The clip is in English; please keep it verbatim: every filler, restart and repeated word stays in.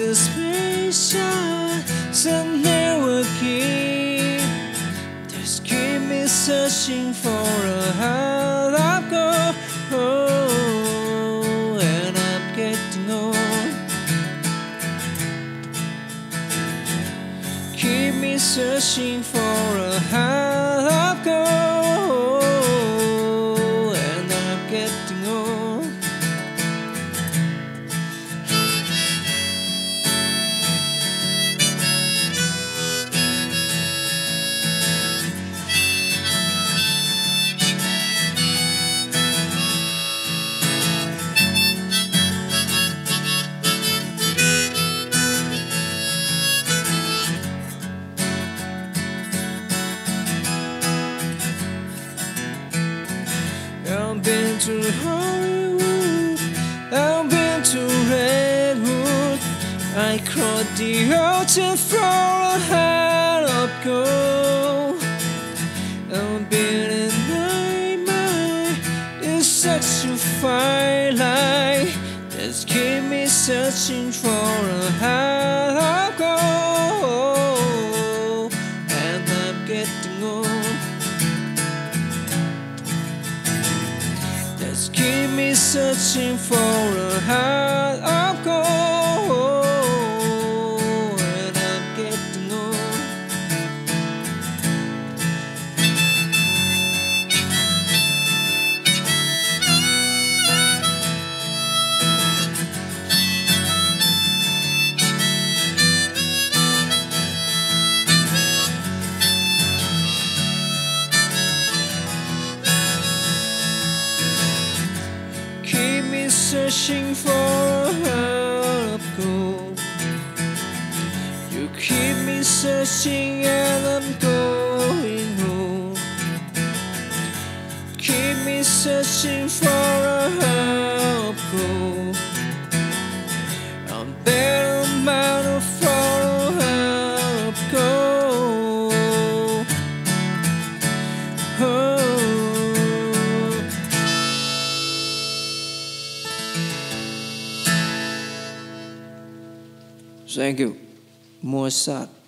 suspicion that never give. Just keep me searching for a heart of gold. Oh, and I'm getting old. Keep me searching for a heart of gold, and I'm getting old. I've been to Hollywood, I've been to Redwood, I crossed the ocean for a heart of gold. I've been in my mind in such a fine line. Just keep me searching for a heart of gold, and I'm getting old. Just keep me searching for a heart of gold, and I'm getting old. Searching for a heart of gold. You keep me searching and I'm going home. Keep me searching for a heart of gold. I'm better man for a heart of gold. Oh. Thank you, Mossad.